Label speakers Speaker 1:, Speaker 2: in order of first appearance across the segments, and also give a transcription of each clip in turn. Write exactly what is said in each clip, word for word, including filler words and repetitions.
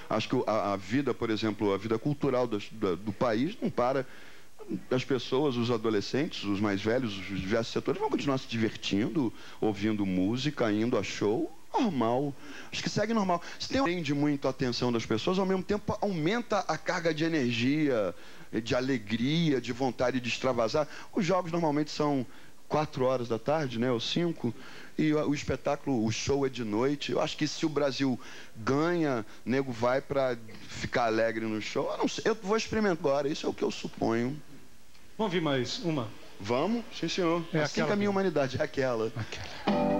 Speaker 1: Acho que a, a vida, por exemplo, a vida cultural do, do, do país não para. As pessoas, os adolescentes, os mais velhos, os diversos setores vão continuar se divertindo, ouvindo música, indo a show. Normal. Acho que segue normal. Se tem prende muito a atenção das pessoas, ao mesmo tempo aumenta a carga de energia, de alegria, de vontade de extravasar. Os jogos normalmente são quatro horas da tarde, né, ou cinco, e o espetáculo, o show é de noite. Eu acho que se o Brasil ganha, o nego vai para ficar alegre no show. Eu não sei, eu vou experimentar agora, isso é o que eu suponho.
Speaker 2: Vamos ouvir mais uma?
Speaker 1: Vamos? Sim, senhor.
Speaker 2: É
Speaker 1: assim
Speaker 2: aquela
Speaker 1: que a minha
Speaker 2: que...
Speaker 1: humanidade é aquela.
Speaker 2: Aquela.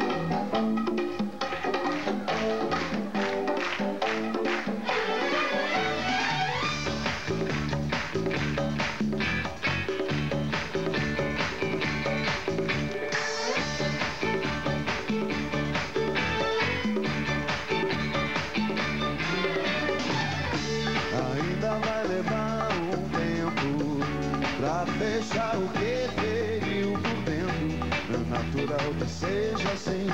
Speaker 3: Fechar o que feriu por dentro. É natural que seja assim,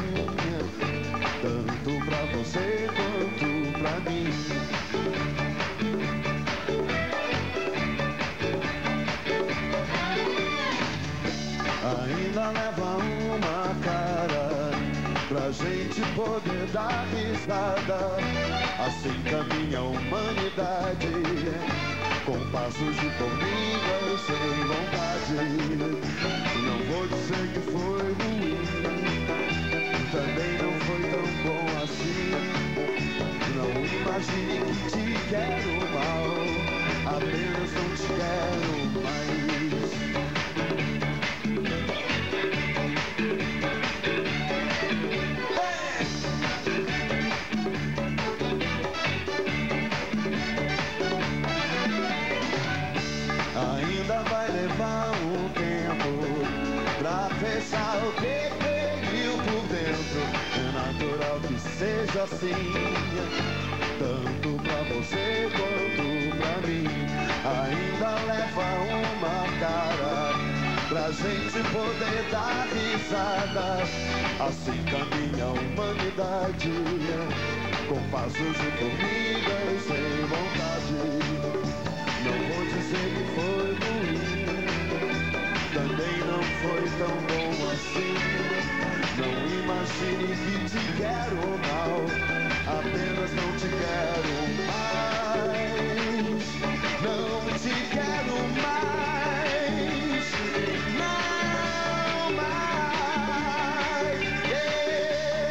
Speaker 3: tanto pra você quanto pra mim. Ainda leva uma cara pra gente poder dar risada. Assim caminha a humanidade, com passos de formiga sem vontade. Não vou dizer que foi ruim, também não foi tão bom assim. Não imagine que te quero mal, apenas não te quero mais. Ainda vai levar um tempo pra fechar o que feriu por dentro. É natural que seja assim, tanto pra você quanto pra mim. Ainda leva uma cara pra gente poder dar risada. Assim caminha a humanidade, com passos de formiga e sem vontade. Não vou dizer que foi ruim, também não foi tão bom assim. Não imagine que te quero mal, apenas não te quero mais. Não te quero mais, não mais. Yeah.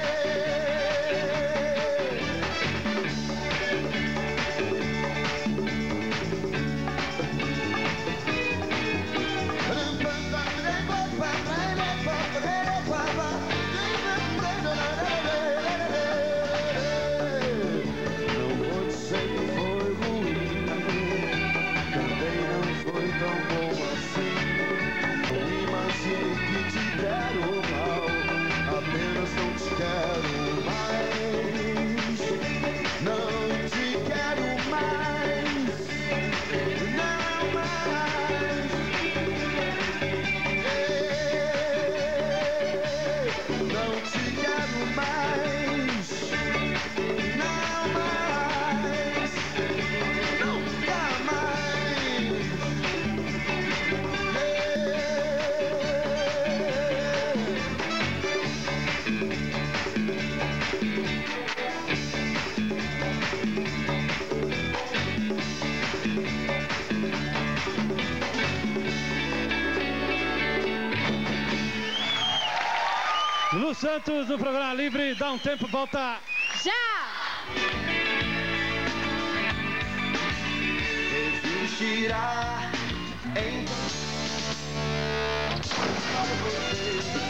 Speaker 2: Lu Santos no programa Livre, dá um tempo, volta
Speaker 4: já!
Speaker 3: Existirá em